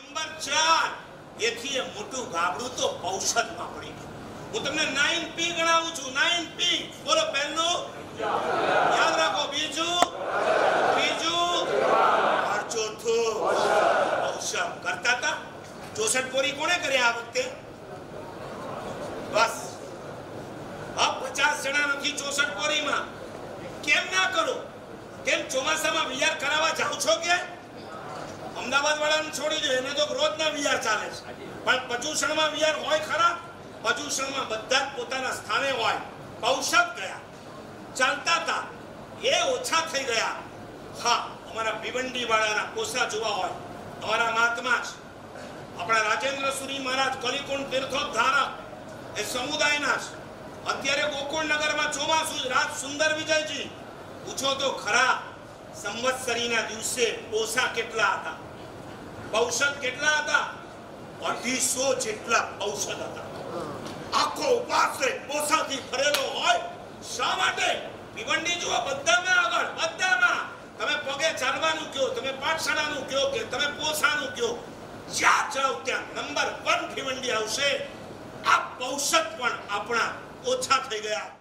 Number 4 એથી એ મોટું ગાબડું તો ઔષધમાં પડી ગયું. હું તમને 9P ગણાવું છું. 9P બોલો. પહેલું યાદ રાખો, બીજું और ચોથું ઔષધ. કરતા હતા 64 પોરી કોણે કર્યા આ વખતે? બસ 50 જણા નથી 64 પોરીમાં. કેમ ના કરો? કેમ ચોમાસામાં વિયાર કરાવવા જાવ છો કે? અમદાવાદ વાળાને છોડી દો, એને તો રોજના વિયાર ચાલે છે. પણ પર્યુષણમાં વિયાર હોય ખરા? પર્યુષણમાં બધા જ પોતાના સ્થાને હોય. ઔષધ ગયા ચાલતા હતા એ ઓછા થઈ ગયા. હા, અમારા ભિવંડી વાળાના કોસા જોવા હોય, અમારા મહાત્મા છે, આપણા રાજેન્દ્ર સુરી મહારાજ કલિકુંડ તીર્થોદ્ધારક એ સમુદાયના છે. અત્યારે ગોકુળનગરમાં ચોમાસું રાજ સુંદર વિજયજી પૂછો તો ખરા, સંવત્સરીના દિવસે પોસા કેટલા હતા? ઔષધ કેટલા હતા? 250 જેટલા ઔષધ હતા. આખો ઉપાસ પોસાથી ભરેલો હોય. શા માટે? ભિવંડી જુઓ, બધામાં આગળ, બધામાં. તમે પગે ચાલવાનું કયો, તમે પાઠશાળાનું કયો કે તમે પોસાનું કયો, જ્યાં જાવ ત્યાં નંબર 1 ભિવંડી આવશે. આ ઔષધ પણ આપણા ઓછા થઈ ગયા.